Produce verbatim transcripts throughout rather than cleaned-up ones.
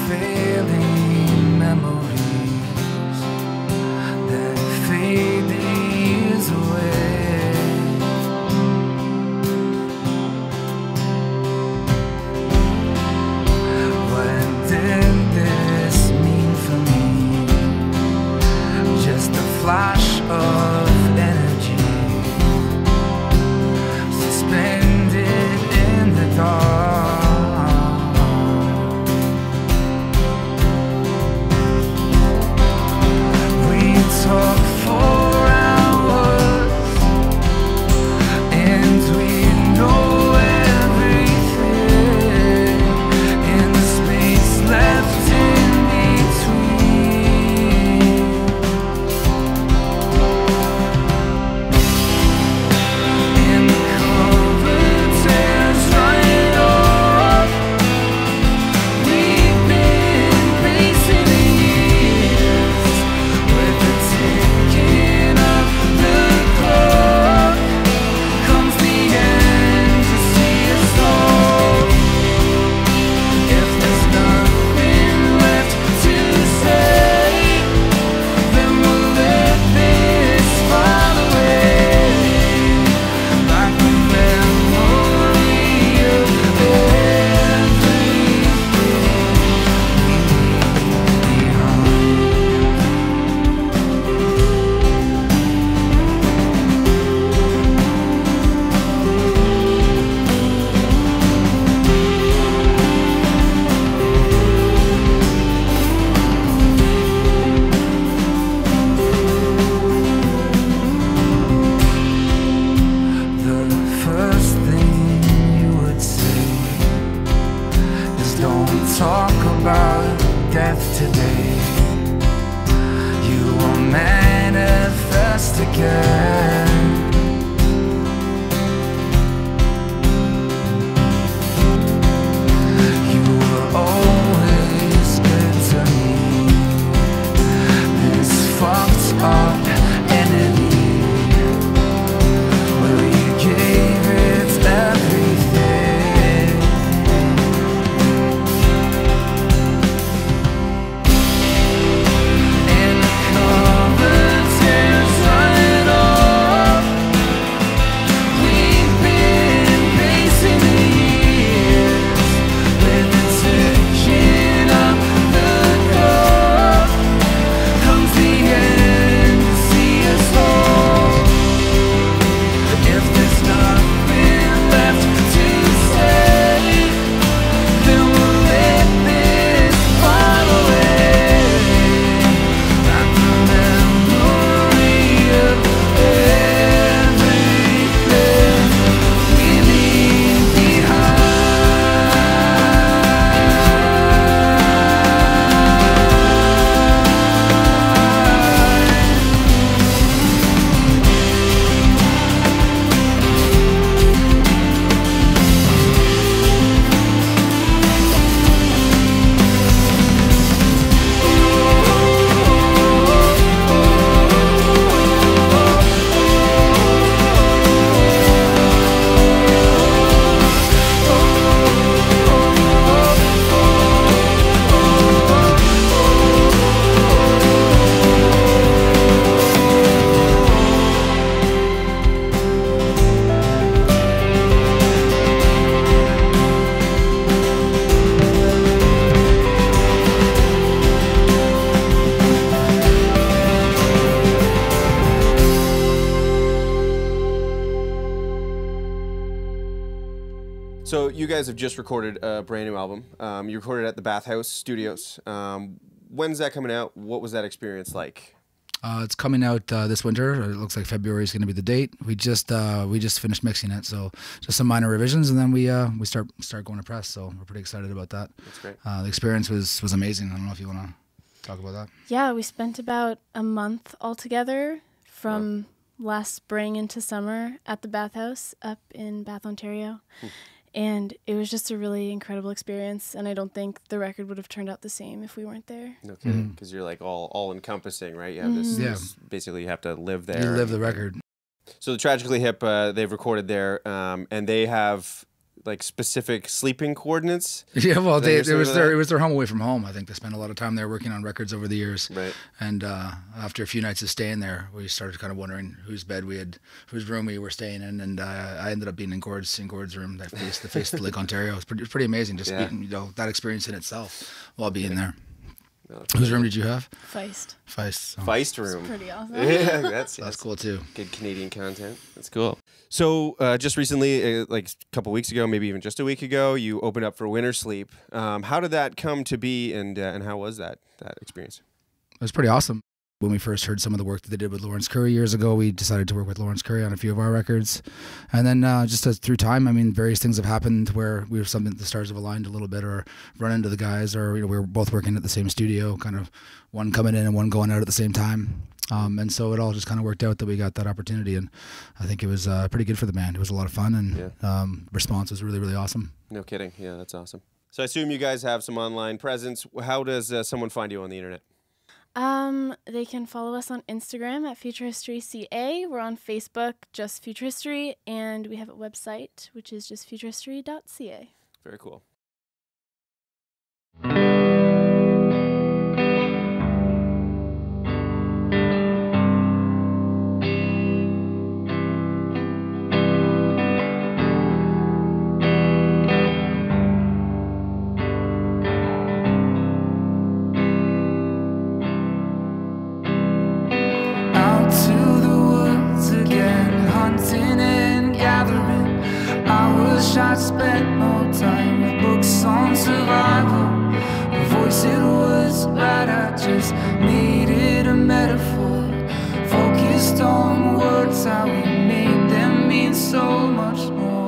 failing memories that fade the years away. What did this mean for me? Just a flash of energy suspended in the dark. We talked for hours and we know everything in the space left in between. And the cover tears right off. We've been pacing the years with the ticking of the clock. Comes the end to see us all. If there's nothing left to say, then we'll let this fall away, like the memory of everything we leave The first thing you would say is don't talk about death today. You will manifest again. You were always good to me, this fucked up enemy. Well, you gave it everything. And the cover tears right off. We've been pacing the years with the ticking of the clock. Comes the end to see us all. If there's nothing left to say, then we'll let this fall away, like the memory of everything we leave So you guys have just recorded a brand new album. Um, you recorded at the Bathhouse Studios. Um, when's that coming out? What was that experience like? Uh, it's coming out uh, this winter. It looks like February is going to be the date. We just uh, we just finished mixing it, so just some minor revisions, and then we uh, we start start going to press. So we're pretty excited about that. That's great. Uh, the experience was was amazing. I don't know if you want to talk about that. Yeah, we spent about a month all together from wow. last spring into summer at the Bathhouse up in Bath, Ontario. Hmm. And it was just a really incredible experience, and I don't think the record would have turned out the same if we weren't there. No kidding, because mm-hmm. you're like all all encompassing, right? You have this, Mm-hmm. Yeah. this basically you have to live there. You live the record. So the Tragically Hip, uh, they've recorded there, um, and they have like specific sleeping coordinates? Yeah, well, they, Is that it was your their sort it was their home away from home. I think they spent a lot of time there working on records over the years. Right. And uh, after a few nights of staying there, we started kind of wondering whose bed we had, whose room we were staying in, and uh, I ended up being in Gord's in Gord's room that faced the face of Lake Ontario. It was pretty, it was pretty amazing, just Yeah. being, you know, that experience in itself while being Yeah. there. No, Whose room did you have? Feist. Feist. So. Feist room. Pretty awesome. Yeah, that's, That's cool too. Good Canadian content. That's cool. So uh, just recently, uh, like a couple weeks ago, maybe even just a week ago, you opened up for Winter Sleep. Um, how did that come to be, and uh, and how was that that experience? It was pretty awesome. When we first heard some of the work that they did with Lawrence Curry years ago, we decided to work with Lawrence Curry on a few of our records. And then uh, just as through time, I mean, various things have happened where we were something, the stars have aligned a little bit, or run into the guys, or you know, we were both working at the same studio, kind of one coming in and one going out at the same time. Um, and so it all just kind of worked out that we got that opportunity. And I think it was uh, pretty good for the band. It was a lot of fun, and Yeah. um, response was really, really awesome. No kidding. Yeah, that's awesome. So I assume you guys have some online presence. How does uh, someone find you on the internet? Um, they can follow us on Instagram at Future History C A. We're on Facebook, just Future History, and we have a website, which is just future history dot c a. Very cool. Out to the woods again, hunting and gathering. I wish I'd spent more time with books on survival. The voice, it was right, I just needed a metaphor. Focused on words, how we made them mean so much more.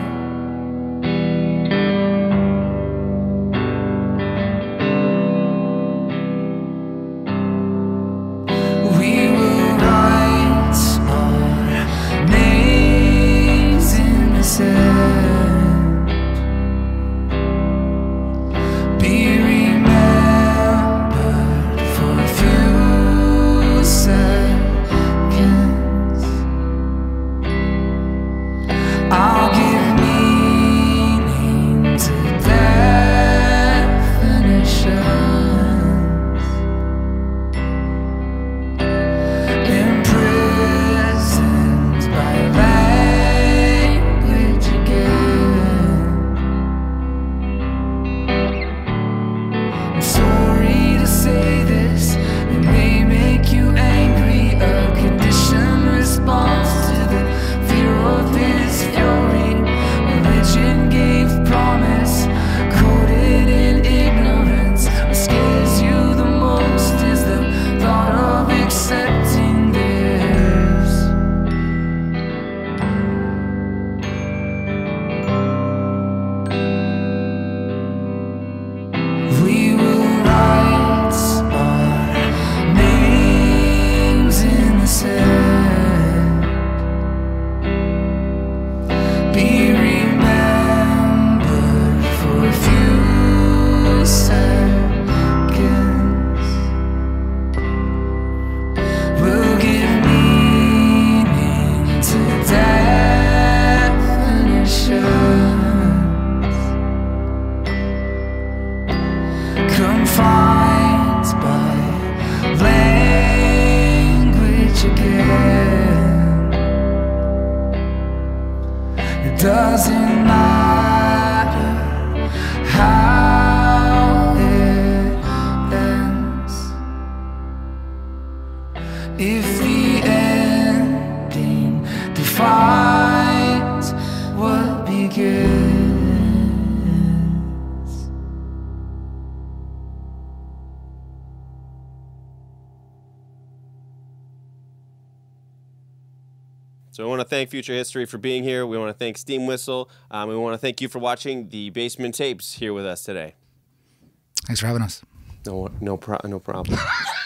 We will write our names in the sand, be remembered for a few seconds. I'll give meaning to definitions, imprisoned by language again. I'm sorry to say this, it may make you angry. A conditioned response to the fear of his fury. Religion gave promise, coded in ignorance. What scares you the most is the thought of accepting theirs. We will write our names in the sand, be remembered for a few seconds. We'll give meaning to definitions, confined by language again. It doesn't matter how it ends, if the ending defines what begins. So I want to thank Future History for being here. We want to thank Steam Whistle. Um, we want to thank you for watching the Basement Tapes here with us today. Thanks for having us. No, no, pro- no problem.